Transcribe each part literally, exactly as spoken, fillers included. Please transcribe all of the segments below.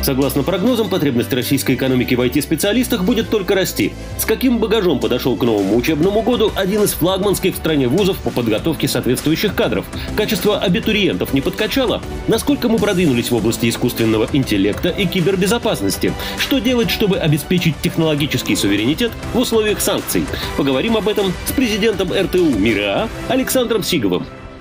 Согласно прогнозам, потребность российской экономики в ай ти-специалистах будет только расти. С каким багажом подошел к новому учебному году один из флагманских в стране вузов по подготовке соответствующих кадров? Качество абитуриентов не подкачало? Насколько мы продвинулись в области искусственного интеллекта и кибербезопасности? Что делать, чтобы обеспечить технологический суверенитет в условиях санкций? Поговорим об этом с президентом эр тэ у МИРА Александром Сиговым.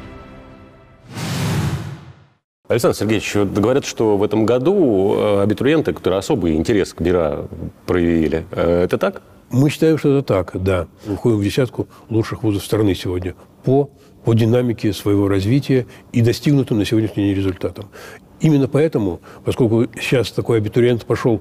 Александр Сергеевич, вот говорят, что в этом году абитуриенты, которые особый интерес к МИРА проявили. Это так? Мы считаем, что это так, да. Мы входим в десятку лучших вузов страны сегодня по, по динамике своего развития и достигнутым на сегодняшний день результатам. Именно поэтому, поскольку сейчас такой абитуриент пошел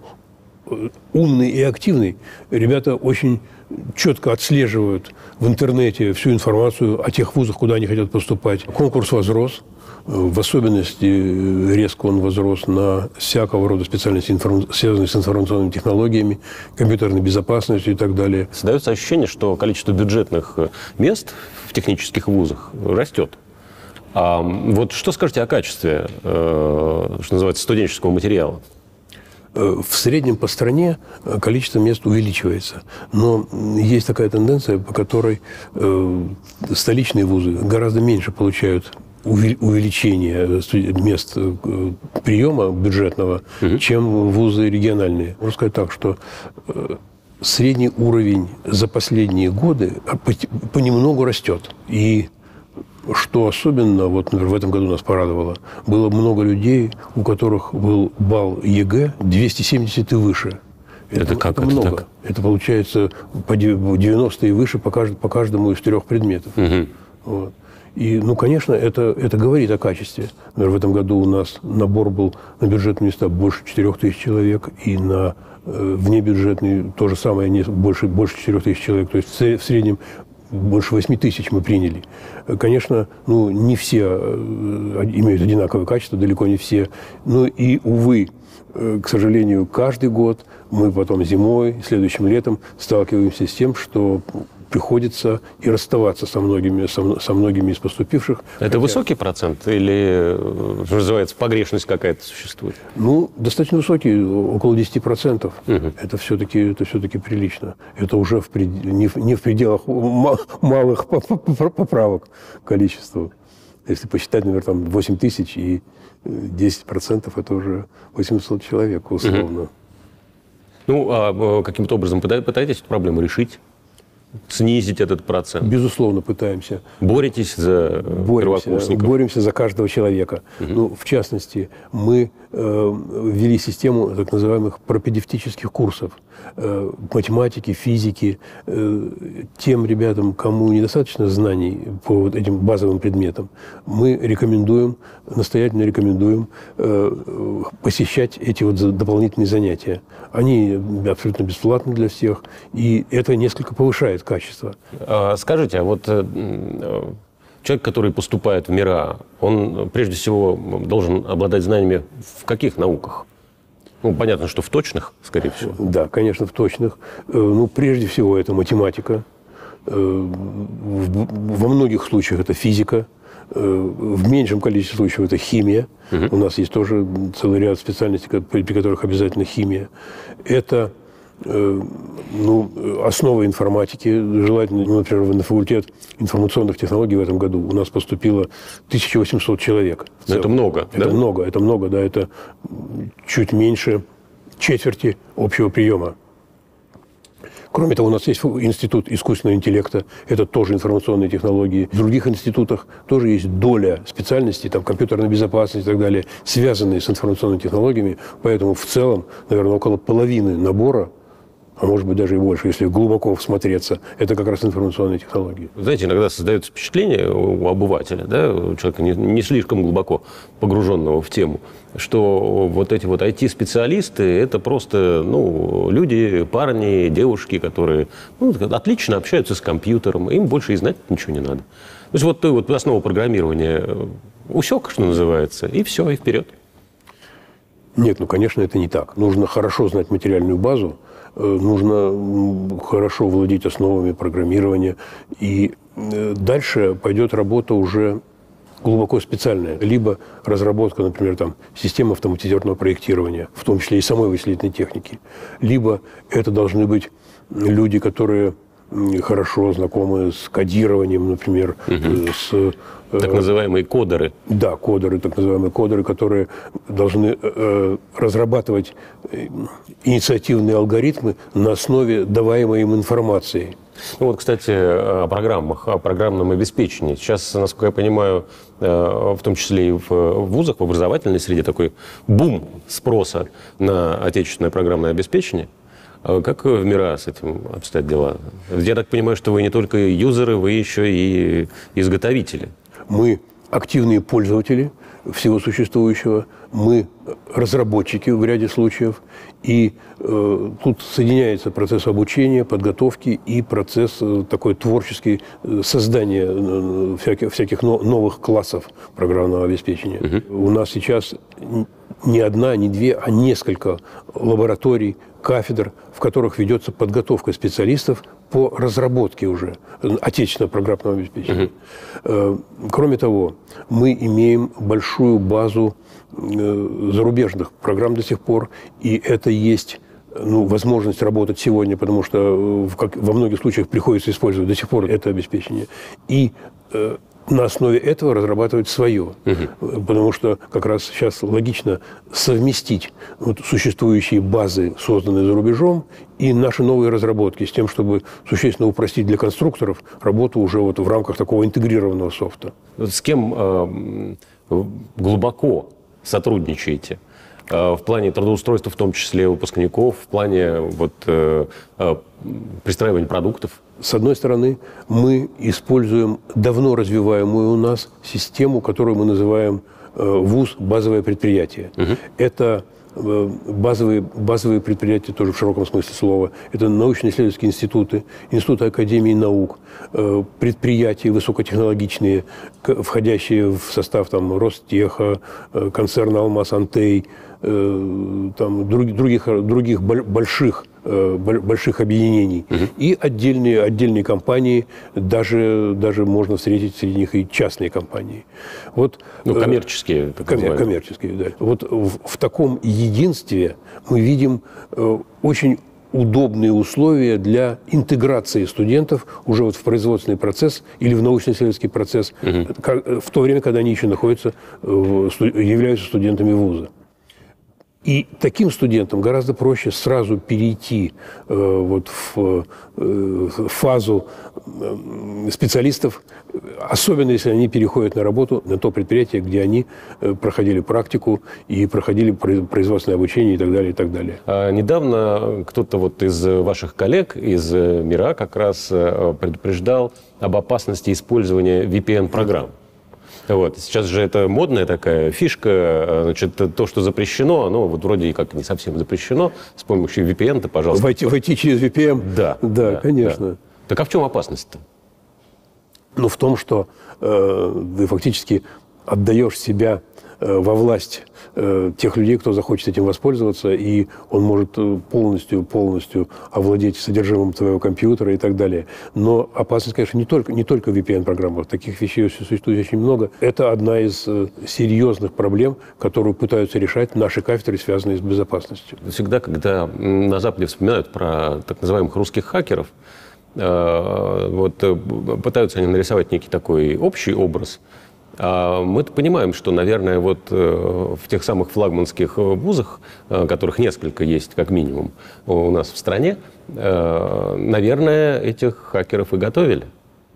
умный и активный, ребята очень четко отслеживают в интернете всю информацию о тех вузах, куда они хотят поступать. Конкурс возрос. В особенности резко он возрос на всякого рода специальности, связанные с информационными технологиями, компьютерной безопасностью и так далее. Создается ощущение, что количество бюджетных мест в технических вузах растет. А вот что скажете о качестве, что называется, студенческого материала? В среднем по стране количество мест увеличивается. Но есть такая тенденция, по которой столичные вузы гораздо меньше получают увеличение мест приема бюджетного, угу. чем вузы региональные. Можно сказать так, что средний уровень за последние годы понемногу растет. И что особенно, вот, например, в этом году нас порадовало, было много людей, у которых был балл ЕГЭ двести семьдесят и выше. Это, это как? Это это много. Так? Это получается по девяносто и выше по каждому, по каждому из трех предметов. Угу. Вот. И, ну, конечно, это, это говорит о качестве. Например, в этом году у нас набор был на бюджетные места больше четырех тысяч человек, и на э, внебюджетные то же самое, не, больше, больше четырех тысяч человек. То есть в среднем больше восьми тысяч мы приняли. Конечно, ну, не все э, имеют одинаковое качество, далеко не все. Но и, увы, э, к сожалению, каждый год мы потом зимой, следующим летом сталкиваемся с тем, что приходится и расставаться со многими, со, со многими из поступивших. Это Хотя... высокий процент или, что называется, погрешность какая-то существует? Ну, достаточно высокий, около десяти процентов. Угу. Это все-таки, это все-таки прилично. Это уже в пред... не, в, не в пределах малых поправок к количеству. Если посчитать, наверное, там восемь тысяч и десять процентов, это уже восемьсот человек, условно. Угу. Ну, а каким-то образом пытаетесь эту проблему решить? Снизить этот процент? Безусловно, пытаемся. Боретесь за первокурсников? Боремся за каждого человека. Угу. Ну, в частности, мы э, ввели систему так называемых пропедевтических курсов. Э, математики, физики. Э, тем ребятам, кому недостаточно знаний по вот этим базовым предметам, мы рекомендуем, настоятельно рекомендуем э, посещать эти вот дополнительные занятия. Они абсолютно бесплатны для всех, и это несколько повышает качество. Скажите, а вот человек, который поступает в МИРА, он прежде всего должен обладать знаниями в каких науках? Ну, понятно, что в точных, скорее всего. Да, конечно, в точных. Ну, прежде всего, это математика. Во многих случаях это физика. В меньшем количестве случаев это химия. Угу. У нас есть тоже целый ряд специальностей, при которых обязательно химия. Это ну, основа информатики. Желательно, ну, например, на факультет информационных технологий в этом году у нас поступило тысяча восемьсот человек. Это много. Это да? много, это много, да. Это чуть меньше четверти общего приема. Кроме того, у нас есть институт искусственного интеллекта, это тоже информационные технологии. В других институтах тоже есть доля специальностей, там, компьютерная безопасность и так далее, связанные с информационными технологиями. Поэтому в целом, наверное, около половины набора, а может быть даже и больше, если глубоко всмотреться, это как раз информационные технологии. Знаете, иногда создается впечатление у обывателя, да, у человека не, не слишком глубоко погруженного в тему, что вот эти вот ай ти-специалисты – это просто, ну, люди, парни, девушки, которые, ну, отлично общаются с компьютером, им больше и знать ничего не надо. То есть вот той вот основу программирования усек, что называется, и все, и вперед. Нет, ну, конечно, это не так. Нужно хорошо знать материальную базу, нужно хорошо владеть основами программирования, и дальше пойдет работа уже глубоко специальная. Либо разработка, например, там, системы автоматизированного проектирования, в том числе и самой вычислительной техники. Либо это должны быть люди, которые хорошо знакомы с кодированием, например, угу. с... Так называемые кодеры. Да, кодеры, так называемые кодеры, которые должны э, разрабатывать инициативные алгоритмы на основе даваемой им информации. Ну вот, кстати, о программах, о программном обеспечении. Сейчас, насколько я понимаю, в том числе и в вузах, в образовательной среде такой бум спроса на отечественное программное обеспечение. Как в МИРА с этим обстоят дела? Я так понимаю, что вы не только юзеры, вы еще и изготовители. Мы активные пользователи всего существующего, мы разработчики в ряде случаев, и э, тут соединяется процесс обучения, подготовки и процесс э, такой творческий э, создания э, всяких, всяких но, новых классов программного обеспечения. Угу. У нас сейчас не одна, не две, а несколько лабораторий, кафедр, в которых ведется подготовка специалистов по разработке уже отечественного программного обеспечения. Uh-huh. Кроме того, мы имеем большую базу зарубежных программ до сих пор, и это есть ну, возможность работать сегодня, потому что как, во многих случаях приходится использовать до сих пор это обеспечение. И э, на основе этого разрабатывать свое. Угу. Потому что как раз сейчас логично совместить вот существующие базы, созданные за рубежом, и наши новые разработки с тем, чтобы существенно упростить для конструкторов работу уже вот в рамках такого интегрированного софта. С кем э, глубоко сотрудничаете? В плане трудоустройства, в том числе выпускников, в плане вот, э, э, пристраивания продуктов? С одной стороны, мы используем давно развиваемую у нас систему, которую мы называем э, ВУЗ «Базовое предприятие». Угу. Это э, базовые, базовые предприятия, тоже в широком смысле слова. Это научно-исследовательские институты, институты Академии наук, э, предприятия высокотехнологичные, входящие в состав там, Ростеха, э, концерна «Алмаз-Антей», там, других, других больших, больших объединений. Угу. И отдельные, отдельные компании, даже, даже можно встретить среди них и частные компании. Вот, ну, коммерческие. Коммер, коммерческие, да. Вот в, в таком единстве мы видим очень удобные условия для интеграции студентов уже вот в производственный процесс или в научно-исследовательский процесс, угу. в то время, когда они еще находятся, являются студентами вуза. И таким студентам гораздо проще сразу перейти э, вот в э, фазу э, специалистов, особенно если они переходят на работу на то предприятие, где они э, проходили практику и проходили производственное обучение и так далее, и так далее. А недавно кто-то вот из ваших коллег из МИРА как раз предупреждал об опасности использования ви пи эн-программ. Вот. Сейчас же это модная такая фишка, значит, то, что запрещено, оно вот вроде как не совсем запрещено, с помощью ви пи эн-то, пожалуйста. Войти, войти через ви пи эн? Да. Да, да, конечно. Да. Так а в чем опасность-то? Ну, в том, что э, ты фактически отдаешь себя э, во власть э, тех людей, кто захочет этим воспользоваться, и он может полностью, полностью овладеть содержимым твоего компьютера и так далее. Но опасность, конечно, не только, не только в ви пи эн-программах. Таких вещей существует очень много. Это одна из э, серьезных проблем, которую пытаются решать наши кафедры, связанные с безопасностью. Всегда, когда на Западе вспоминают про так называемых русских хакеров, вот пытаются они нарисовать некий такой общий образ. А мы понимаем, что, наверное, вот в тех самых флагманских вузах, которых несколько есть, как минимум, у нас в стране, наверное, этих хакеров и готовили.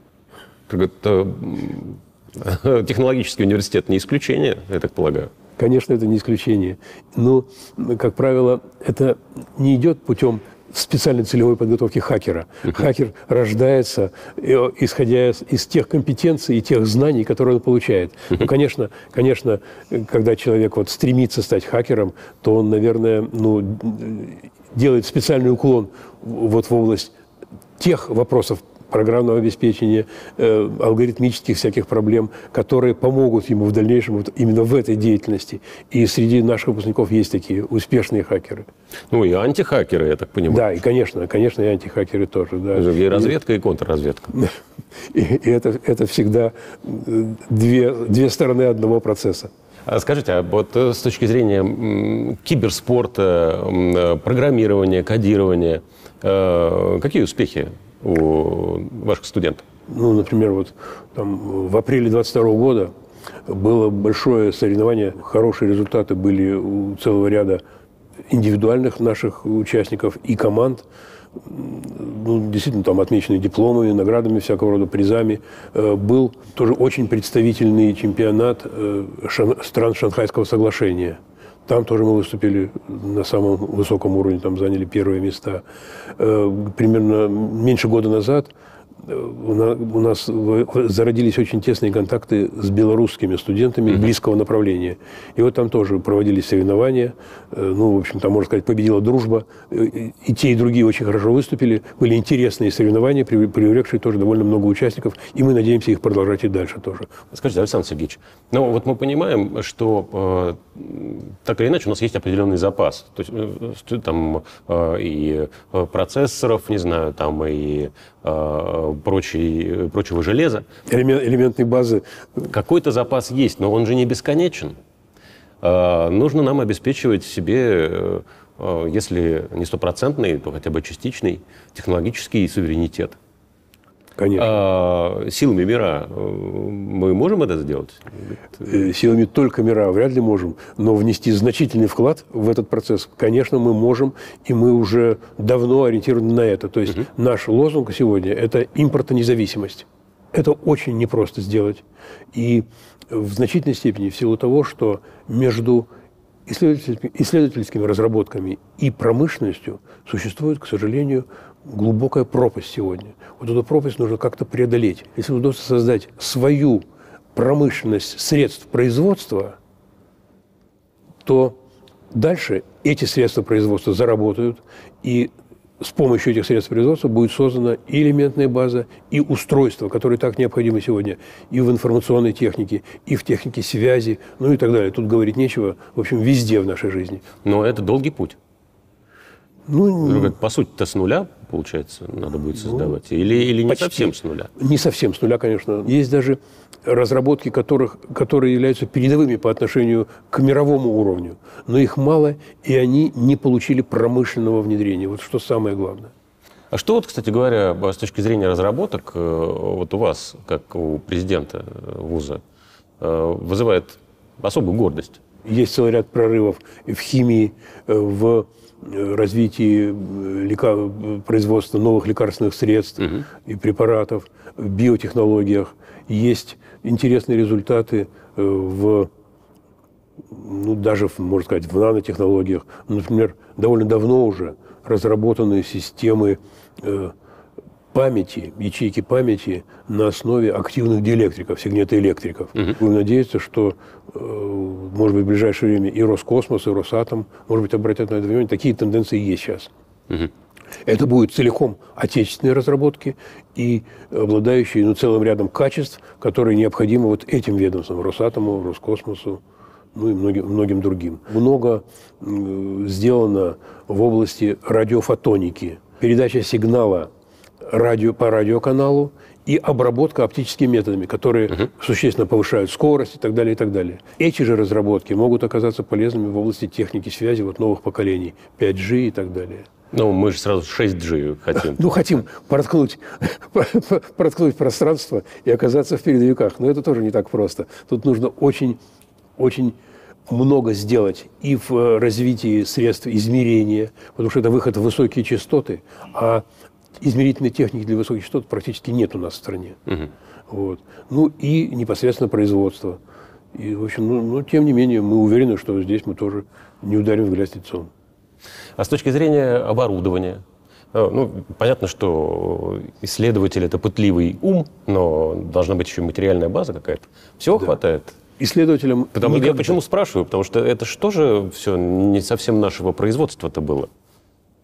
Технологический университет не исключение, я так полагаю. Конечно, это не исключение. Но, как правило, это не идет путем специальной целевой подготовки хакера. Uh-huh. Хакер рождается, исходя из, из тех компетенций и тех знаний, которые он получает. Uh-huh. Ну, конечно, конечно, когда человек вот стремится стать хакером, то он, наверное, ну, делает специальный уклон вот в область тех вопросов программного обеспечения, э, алгоритмических всяких проблем, которые помогут ему в дальнейшем вот именно в этой деятельности. И среди наших выпускников есть такие успешные хакеры. Ну и антихакеры, я так понимаю. Да, и, конечно, конечно, и антихакеры тоже. Да. И разведка, и контрразведка. И, и это, это всегда две, две стороны одного процесса. Скажите, а вот с точки зрения киберспорта, программирования, кодирования, какие успехи у ваших студентов? Ну, например, вот там в апреле двадцать второго года было большое соревнование, хорошие результаты были у целого ряда индивидуальных наших участников и команд. Ну, действительно, там отмечены дипломами, наградами, всякого рода призами. Был тоже очень представительный чемпионат стран Шанхайского соглашения. Там тоже мы выступили на самом высоком уровне, там заняли первые места. Примерно меньше года назад у нас зародились очень тесные контакты с белорусскими студентами близкого направления. И вот там тоже проводились соревнования. Ну, в общем, там, можно сказать, победила дружба. И те, и другие очень хорошо выступили. Были интересные соревнования, привлекшие тоже довольно много участников. И мы надеемся их продолжать и дальше тоже. Скажите, Александр Сергеевич, ну вот мы понимаем, что э, так или иначе у нас есть определенный запас. То есть э, там э, и процессоров, не знаю, там и э, прочей, прочего железа. Элемент, элементной базы. Какой-то запас есть, но он же не бесконечен. Э, нужно нам обеспечивать себе, э, если не стопроцентный, то хотя бы частичный технологический суверенитет. Конечно. А силами мира мы можем это сделать? Силами только мира вряд ли можем, но внести значительный вклад в этот процесс, конечно, мы можем, и мы уже давно ориентированы на это. То есть угу. наш лозунг сегодня – это импортонезависимость. Это очень непросто сделать. И в значительной степени в силу того, что между исследовательскими, исследовательскими разработками и промышленностью существует, к сожалению, глубокая пропасть сегодня. Вот эту пропасть нужно как-то преодолеть. Если удастся создать свою промышленность средств производства, то дальше эти средства производства заработают, и с помощью этих средств производства будет создана и элементная база, и устройства, которые так необходимы сегодня и в информационной технике, и в технике связи, ну и так далее. Тут говорить нечего, в общем, везде в нашей жизни. Но это долгий путь. Ну, по сути-то с нуля, получается, надо будет создавать? Ну, или, или не почти. Совсем с нуля? Не совсем с нуля, конечно. Есть даже разработки, которых, которые являются передовыми по отношению к мировому уровню. Но их мало, и они не получили промышленного внедрения. Вот что самое главное. А что, вот, кстати говоря, с точки зрения разработок, вот у вас, как у президента вуза, вызывает особую гордость? Есть целый ряд прорывов в химии, в развитии лекар... производства новых лекарственных средств угу. и препаратов, в биотехнологиях. Есть интересные результаты в, ну, даже, можно сказать, в нанотехнологиях. Например, довольно давно уже разработаны системы э, памяти, ячейки памяти на основе активных диэлектриков, сигнетоэлектриков. Угу. Будем надеяться, что, э, может быть, в ближайшее время и Роскосмос, и Росатом, может быть, обратят на это внимание. Такие тенденции есть сейчас. Угу. Это будут целиком отечественные разработки и обладающие, ну, целым рядом качеств, которые необходимы вот этим ведомствам, Росатому, Роскосмосу, ну и многим, многим другим. Много э, сделано в области радиофотоники. Передача сигнала радио, по радиоканалу и обработка оптическими методами, которые uh-huh. существенно повышают скорость и так далее, и так далее. Эти же разработки могут оказаться полезными в области техники связи вот новых поколений, пять джи и так далее. Ну, мы же сразу шесть джи хотим. Ну, хотим проткнуть, проткнуть пространство и оказаться в передовиках. Но это тоже не так просто. Тут нужно очень, очень много сделать и в развитии средств измерения, потому что это выход в высокие частоты, а измерительной техники для высоких частот практически нет у нас в стране. Угу. Вот. Ну и непосредственно производство. И, в общем, ну, ну, тем не менее, мы уверены, что здесь мы тоже не ударим в грязь лицом. А с точки зрения оборудования? Ну, понятно, что исследователь – это пытливый ум, но должна быть еще материальная база какая-то. Всего да. хватает? Исследователям... Потому, я почему спрашиваю? Потому что это же тоже все не совсем нашего производства-то было.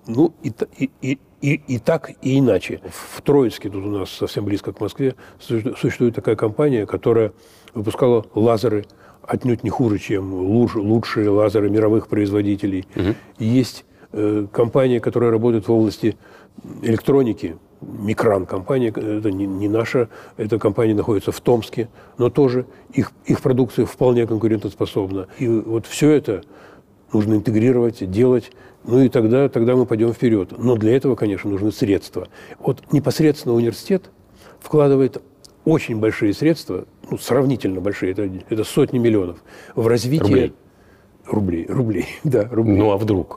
Ну, и, и, и, и, и так, и иначе. В Троицке, тут у нас совсем близко к Москве, существует такая компания, которая выпускала лазеры отнюдь не хуже, чем лучшие лазеры мировых производителей. Угу. Есть э, компания, которая работает в области электроники, Микран компания, это не, не наша, эта компания находится в Томске, но тоже их, их продукция вполне конкурентоспособна. И вот все это нужно интегрировать, делать, ну и тогда, тогда мы пойдем вперед. Но для этого, конечно, нужны средства. Вот непосредственно университет вкладывает очень большие средства, ну, сравнительно большие, это, это сотни миллионов, в развитие... Рублей. Рублей, рублей, да, рублей. Ну, а вдруг?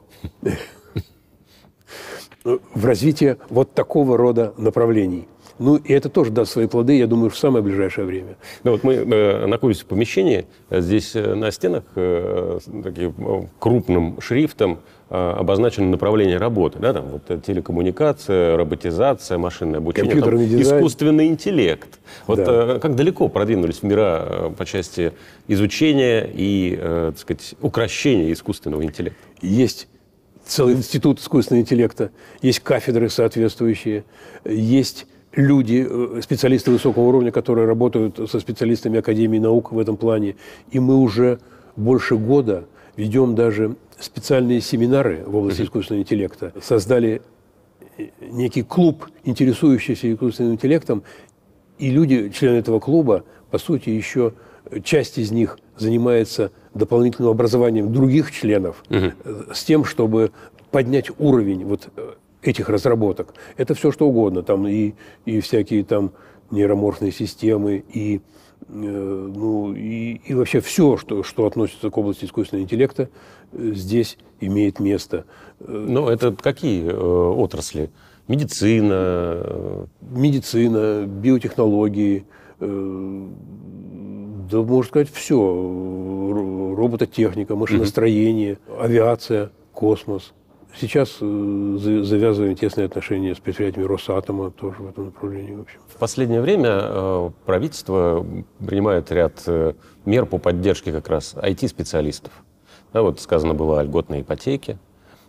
В развитие вот такого рода направлений. Ну, и это тоже даст свои плоды, я думаю, в самое ближайшее время. Ну, вот мы э, находимся в помещении, здесь э, на стенах э, таким э, крупным шрифтом э, обозначено направление работы. Да, там, вот, телекоммуникация, роботизация, машинное обучение, там, искусственный интеллект. Вот да. э, как далеко продвинулись в мира э, по части изучения и, э, так сказать, укрощения искусственного интеллекта? Есть целый институт искусственного интеллекта, есть кафедры соответствующие, есть люди, специалисты высокого уровня, которые работают со специалистами Академии наук в этом плане. И мы уже больше года ведем даже специальные семинары в области искусственного интеллекта. Создали некий клуб, интересующийся искусственным интеллектом, и люди, члены этого клуба, по сути, еще часть из них занимается дополнительным образованием других членов угу. с тем, чтобы поднять уровень вот этих разработок. Это все что угодно. Там и, и всякие там нейроморфные системы, и, э, ну, и, и вообще все, что, что относится к области искусственного интеллекта, э, здесь имеет место. Но это какие э, отрасли? Медицина? Э... Медицина, биотехнологии, э, да, можно сказать, все. Робототехника, машиностроение, mm-hmm. авиация, космос. Сейчас завязываем тесные отношения с предприятиями Росатома, тоже в этом направлении. В общем. В последнее время правительство принимает ряд мер по поддержке как раз ай ти-специалистов. Да, вот сказано было о льготной ипотеке.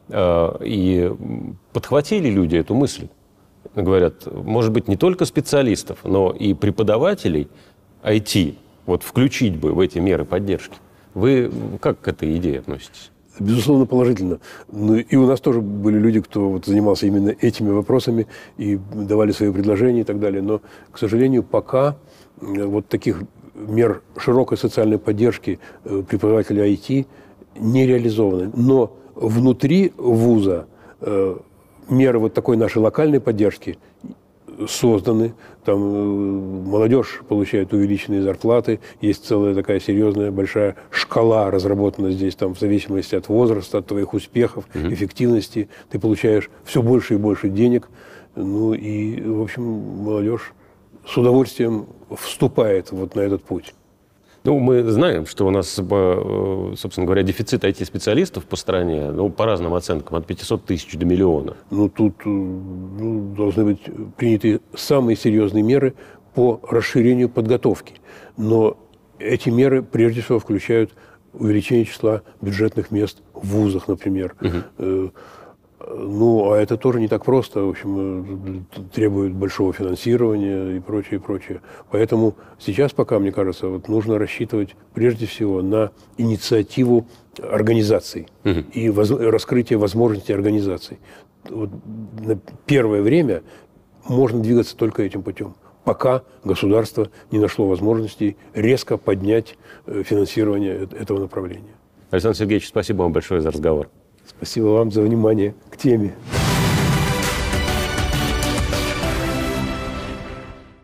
И подхватили люди эту мысль. Говорят, может быть, не только специалистов, но и преподавателей ай ти вот включить бы в эти меры поддержки. Вы как к этой идее относитесь? Безусловно, положительно. Ну, и у нас тоже были люди, кто вот занимался именно этими вопросами и давали свои предложения и так далее. Но, к сожалению, пока вот таких мер широкой социальной поддержки преподавателей ай ти не реализованы. Но внутри вуза меры вот такой нашей локальной поддержки созданы. Там молодежь получает увеличенные зарплаты. Есть целая такая серьезная большая шкала разработана здесь, там, в зависимости от возраста, от твоих успехов, mm-hmm. эффективности. Ты получаешь все больше и больше денег. Ну и, в общем, молодежь с удовольствием вступает вот на этот путь. Ну, мы знаем, что у нас, собственно говоря, дефицит ай ти-специалистов по стране, ну, по разным оценкам, от пятисот тысяч до миллиона. Ну, тут ну, должны быть приняты самые серьезные меры по расширению подготовки. Но эти меры, прежде всего, включают увеличение числа бюджетных мест в вузах, например. Угу. Ну, а это тоже не так просто, в общем, требует большого финансирования и прочее, и прочее. Поэтому сейчас пока, мне кажется, вот нужно рассчитывать прежде всего на инициативу организаций угу. и воз... раскрытие возможностей организаций. Вот на первое время можно двигаться только этим путем, пока государство не нашло возможностей резко поднять финансирование этого направления. Александр Сергеевич, спасибо вам большое за разговор. Спасибо вам за внимание к теме.